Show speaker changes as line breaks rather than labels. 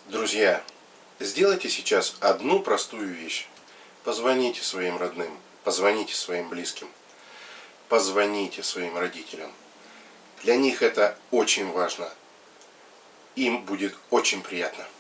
Друзья, сделайте сейчас одну простую вещь. Позвоните своим родным, позвоните своим близким, позвоните своим родителям. Для них это очень важно. Им будет очень приятно.